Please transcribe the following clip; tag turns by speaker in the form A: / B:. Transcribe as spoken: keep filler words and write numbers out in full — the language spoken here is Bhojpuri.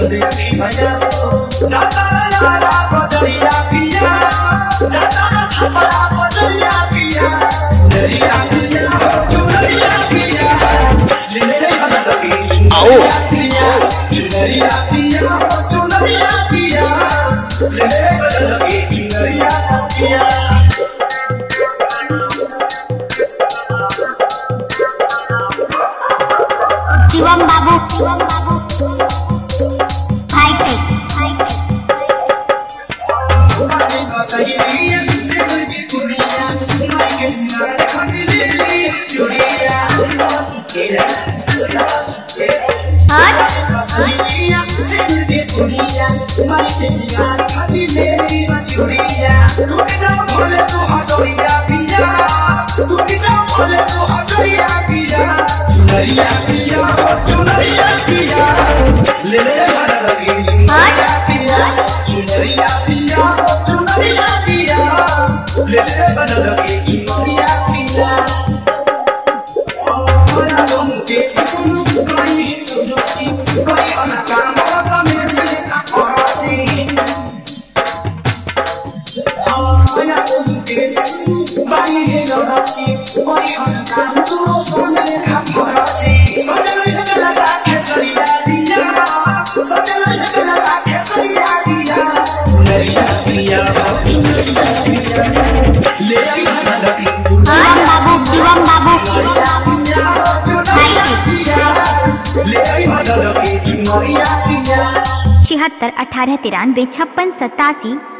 A: देखी भैया जाता यारा बजरिया पिया जाता छपरा बजरिया पिया सुनरिया पिया चुनरिया पिया ले ले लगी आओ चुनरिया पिया चुनरिया पिया ले ले लगी चुनरिया पिया
B: शिवम बाबू शिवम बाबू हाई टेक हाई
A: चुनरिया पिया चुनरिया पिया ले ले लगी चुनरिया पिया चुनरिया पिया चुनरिया पिया ले ले लगी चुनरिया पिया ओरा तुम के सुनो कोई रुचि कोई अनकाम होता में से आजी ओरा तुम के सुनो कोई रुचि कोई अनकाम तो सुने
B: छिहत्तर अठारह तिरानवे छप्पन सतासी।